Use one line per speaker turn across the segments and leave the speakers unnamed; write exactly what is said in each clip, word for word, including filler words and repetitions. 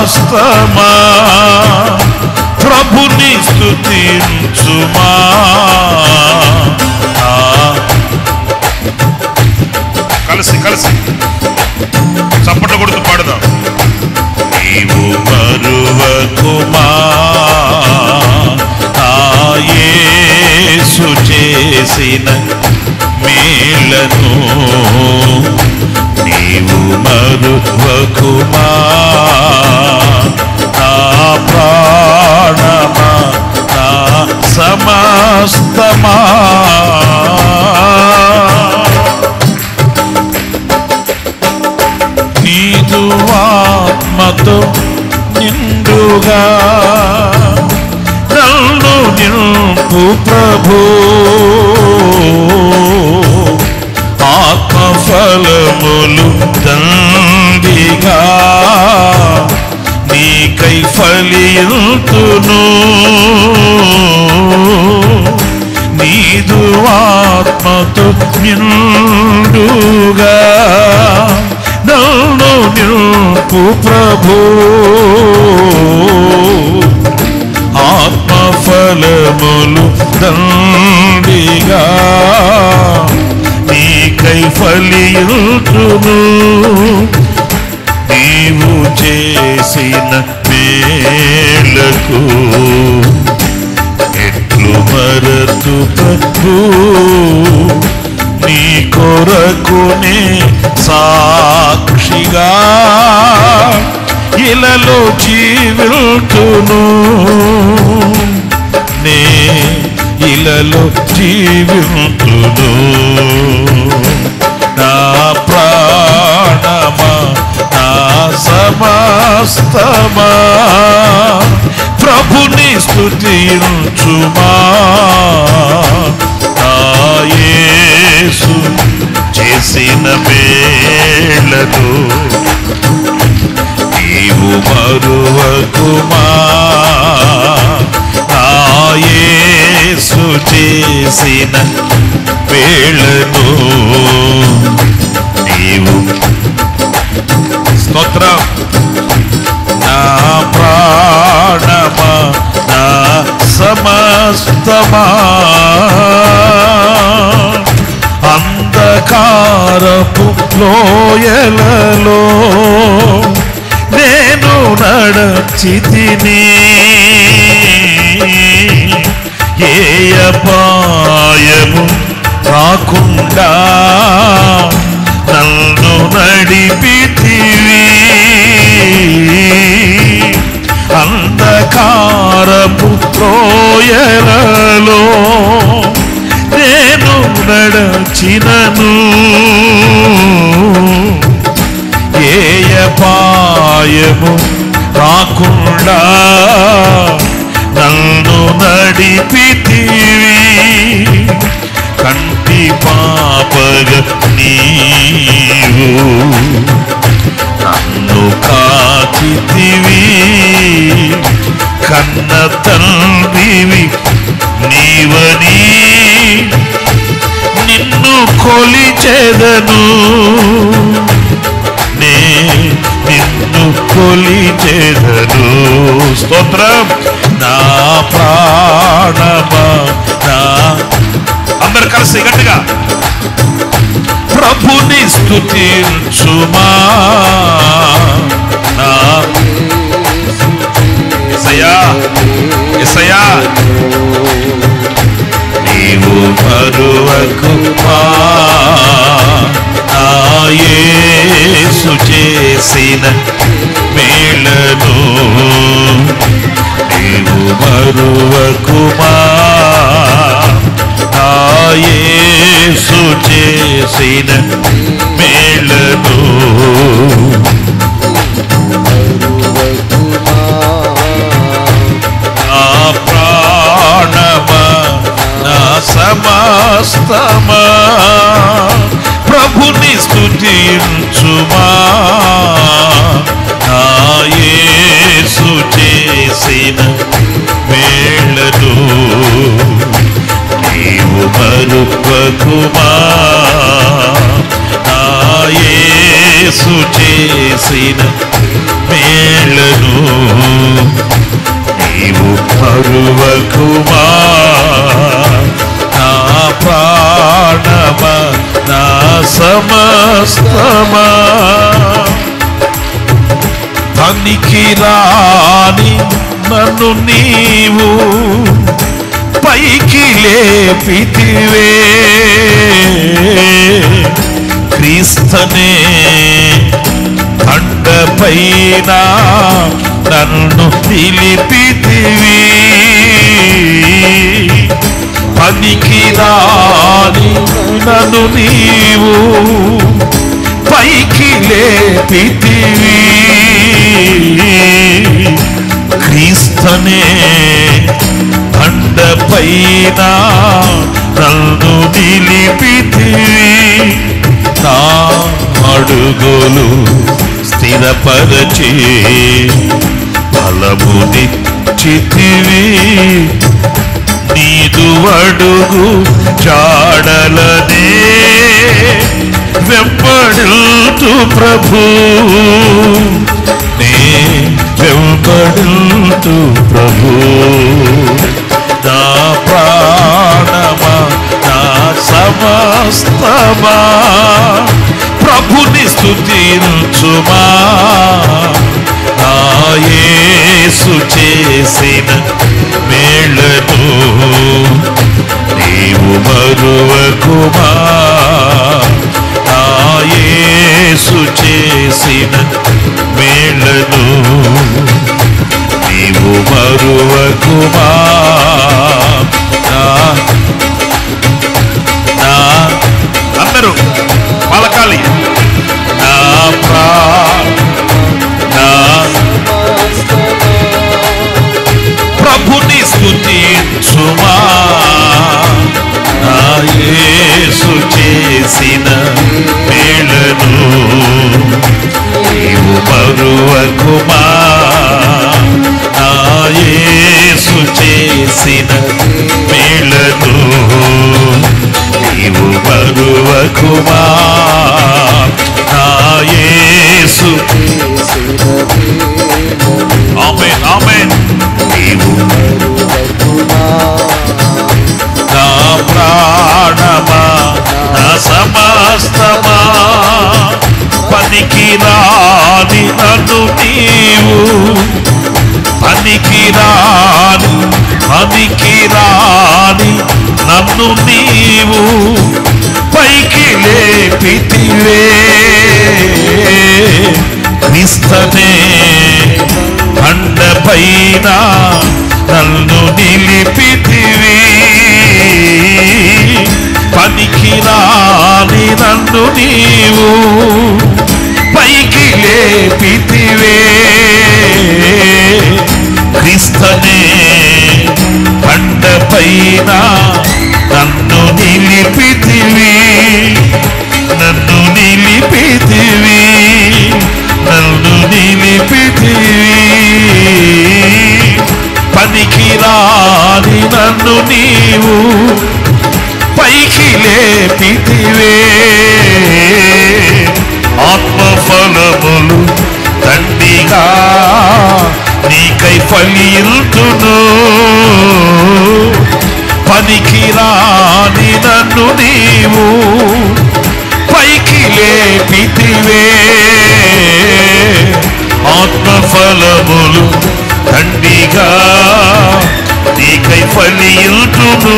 సమస్తమా ప్రభుని స్తుతించుమా. కలిసి కలిసి చప్పట్లు కొడుతూ పాడదాం. నీవు మరువకుమా ఆ యేసు చేసిన మేలను, నీవు మరువకుమా నా ప్రాణమా నా సమస్తమా. నీదు ఆత్మతో నిండుగా నన్ను నింపు ప్రభు, ఆత్మఫలములు దండిగా నీకై ఫలింతును. నీదు ఆత్మతో నిండుగా నన్ను నింపు ప్రభు, ఆత్మఫలములు దండిగా నీకై ఫలింతును. నీవు చేసిన మేలకు ఎట్లు మరతు ప్రభు, నీ కొరకునే సాక్షిగా ఇలలో జీవితును. నే ఇలలో జీవితును. నా ప్రాణమా నా సమస్తమా ప్రభుని స్తుతించుమా. నా యేసు చేసిన మేలను నీవు మరువకుమా. నా యేసు చేసిన మేలను నీవు. స్తోత్రం. నా ప్రాణమా నా సమస్తమా అంధకారపు లోయలలో నేను నడచితిని, ఏ అపాయము రాకుండా నన్ను నడిపితివి. అంధకారపు లోయలలో నేను నడచినను, ఏ అపాయము రాకుండా నన్ను నడిపితివి. కంటి పాపగ నీవు నన్ను కాచితివి, కన్న తండ్రివి నీవని నిన్ను కొలిచెదను. నే నిన్ను కొలిచెదను. స్తోత్రం. నా ప్రాణమా నా, అందరు కలిసి గట్టిగా ప్రభుని స్తుతించుమా. నా యేసయ్యా యేసయ్యా నీవు మరువకుమా. నా యేసు చేసిన మేలను నీవు మరువకుమా. నా యేసు చేసిన మేలను నా ప్రాణమా నా సమస్తమా ప్రభుని స్తుతించుమా. నా యేసు చేసిన మేలను నీవు మరువకుమా. నా యేసు చేసిన మేళను నీవు మరువకుమా. నా ప్రాణమా నా సమస్తమా పనికి రాని నన్ను నీవు పైకి లేపితివే. క్రీస్తనే బండపైన నన్ను నిలిపితివి. పనికి రాని నన్ను నీవు పైకి లేపితివి. క్రీస్తనే బండపైన నన్ను నిలిపితివి. నా అడుగులు స్థిరపరచి ఫలమునిచ్చితివి. నీదు అడుగు జాడలనే వెంబడుతూ ప్రభు నే వెంబడుతూ ప్రభు. నా ప్రాణమా నా సమస్తమా ప్రభుని స్తుతించుమా. నా యేసు చేసిన మేళను నీవు మరువకుమా. నా యేసు చేసిన మేళను నీవు మరువకుమా. నా నా అందరూ పలకాలి. నా ప్రా నా ప్రభుని స్తుతించుమా. నా యేసు చేసిన మేళను నీవు మరువకుమా. నా యేసు చేసిన మేళను నీవు మరువకుమా. నా యేసు ఆమేన్ ఆమేన్ నీవు నా ప్రాణమా నా సమస్తమా పనికి రాని నన్ను నీవు పనికి రాని పనికి రాని నన్ను నీవు పైకి లేపితివే. క్రీస్తనే బండపైన నన్ను నిలిపితివి. పనికి రాని నన్ను నీవు పైకి లేపితివే. క్రీస్తనే బండపైన నన్ను నిలిపితివి. నన్ను నిలిపితివి నన్ను నిలిపితివి. పనికి రాని నన్ను నీవు పైకి లేపితివే. ఆత్మఫలములు దండిగా నీకై ఫలింతును. పనికి రాని నన్ను నీవు పైకి లేపితివే. ఆత్మఫలములు దండిగా నీకై ఫలింతును.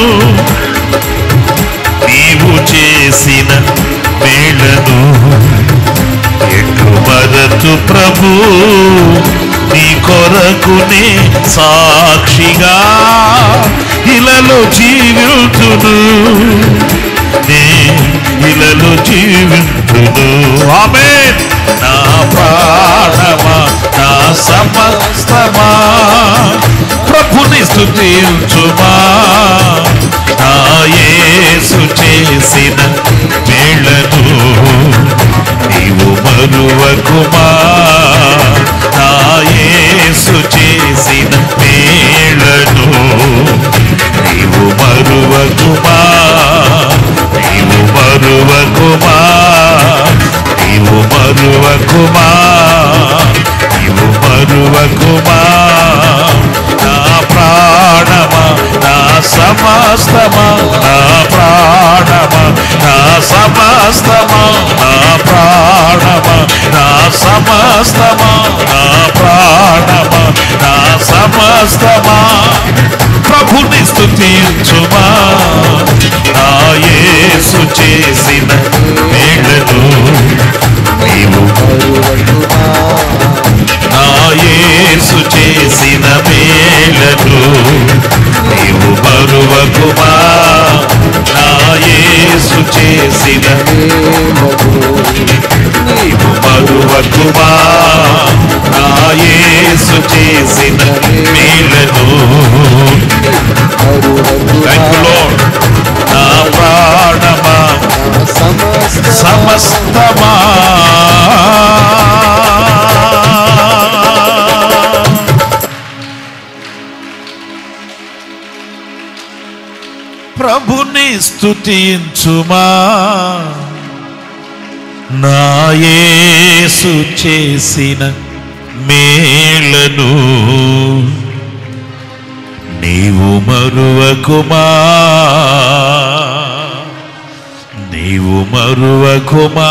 నీవు చేసిన మేళను ఎట్లు మరతు ప్రభు. నీ కొరకునే సాక్షిగా ఇలలో జీవితును. నే ఇలలో జీవితును. ఆమేన్. నా ప్రాణమా నా సమస్తమా ప్రభుని స్తుతించుమా. నా యేసు చేసిన మేళను నీవు మరువకుమా. నా యేసు చేసిన మేళను నీవు మరువకుమా. నీవు మరువకుమా నీవు మరువకుమా. సమస్తమా నా ప్రాణమా నా సమస్తమా నా ప్రాణమా నా సమస్తమా నా ప్రాణమా నా సమస్తమా ప్రభుని స్తుతించుమా నా యేసు చేసిన మేలును నీవు నా యేసు చేసిన మేలును నీవు మరువకుమా నా యేసు చేసిన నీవు మరువకుమా నా యేసు చేసిన మేలును థాంక్ యూ లార్డ్ నా ప్రాణమా సమస్తమా ప్రభుని స్తుతించుమా నా యేసు చేసిన మేలును నీవు మరువకుమా నీవు మరువకుమా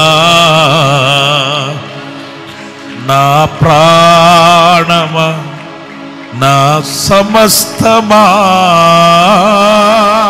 నా ప్రాణమా నా సమస్తమా